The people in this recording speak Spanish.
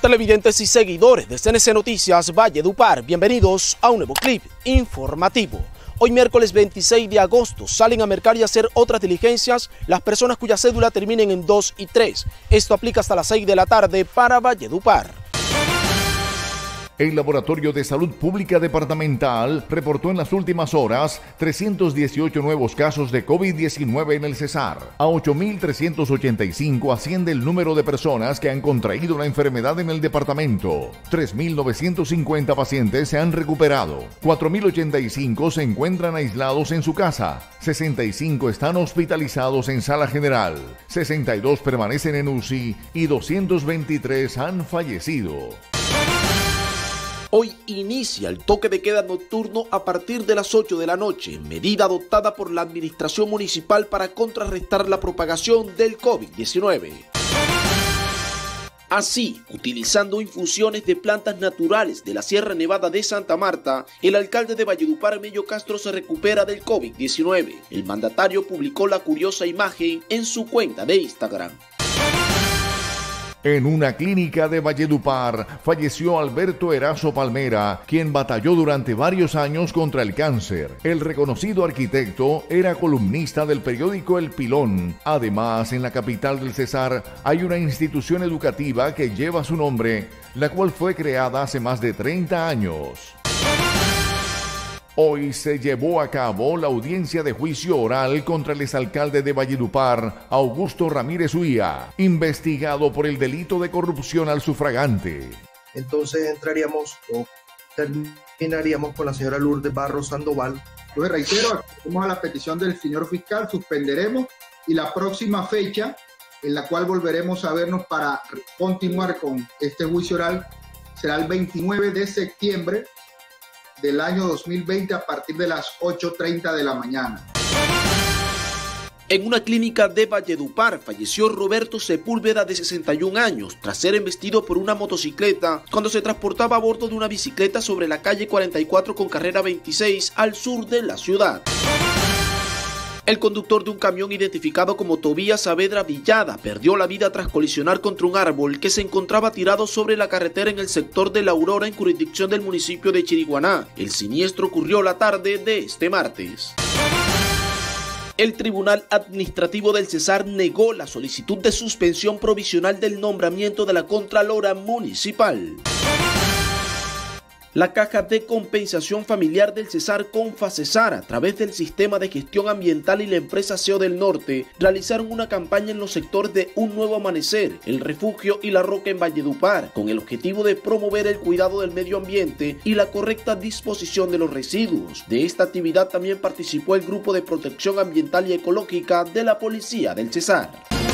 Televidentes y seguidores de CNC Noticias Valledupar, bienvenidos a un nuevo clip informativo. Hoy miércoles 26 de agosto salen a mercar y hacer otras diligencias las personas cuya cédula terminen en 2 y 3. Esto aplica hasta las 6 de la tarde para Valledupar. El Laboratorio de Salud Pública Departamental reportó en las últimas horas 318 nuevos casos de COVID-19 en el Cesar. A 8.385 asciende el número de personas que han contraído la enfermedad en el departamento. 3.950 pacientes se han recuperado. 4.085 se encuentran aislados en su casa. 65 están hospitalizados en sala general. 62 permanecen en UCI y 223 han fallecido. Hoy inicia el toque de queda nocturno a partir de las 8 de la noche, medida adoptada por la Administración Municipal para contrarrestar la propagación del COVID-19. Así, utilizando infusiones de plantas naturales de la Sierra Nevada de Santa Marta, el alcalde de Valledupar, Mello Castro, se recupera del COVID-19. El mandatario publicó la curiosa imagen en su cuenta de Instagram. En una clínica de Valledupar falleció Alberto Erazo Palmera, quien batalló durante varios años contra el cáncer. El reconocido arquitecto era columnista del periódico El Pilón. Además, en la capital del Cesar hay una institución educativa que lleva su nombre, la cual fue creada hace más de 30 años. Hoy se llevó a cabo la audiencia de juicio oral contra el exalcalde de Valledupar, Augusto Ramírez Uía, investigado por el delito de corrupción al sufragante. Entonces terminaríamos con la señora Lourdes Barros Sandoval. Entonces reitero, acudimos a la petición del señor fiscal, suspenderemos y la próxima fecha en la cual volveremos a vernos para continuar con este juicio oral será el 29 de septiembre del año 2020 a partir de las 8:30 de la mañana. En una clínica de Valledupar falleció Roberto Sepúlveda, de 61 años, tras ser embestido por una motocicleta cuando se transportaba a bordo de una bicicleta sobre la calle 44 con carrera 26 al sur de la ciudad. El conductor de un camión identificado como Tobías Saavedra Villada perdió la vida tras colisionar contra un árbol que se encontraba tirado sobre la carretera en el sector de La Aurora, en jurisdicción del municipio de Chiriguaná. El siniestro ocurrió la tarde de este martes. El Tribunal Administrativo del Cesar negó la solicitud de suspensión provisional del nombramiento de la Contralora Municipal. La Caja de Compensación Familiar del Cesar, Confacesar, a través del Sistema de Gestión Ambiental y la empresa CEO del Norte, realizaron una campaña en los sectores de Un Nuevo Amanecer, El Refugio y La Roca en Valledupar, con el objetivo de promover el cuidado del medio ambiente y la correcta disposición de los residuos. De esta actividad también participó el Grupo de Protección Ambiental y Ecológica de la Policía del Cesar.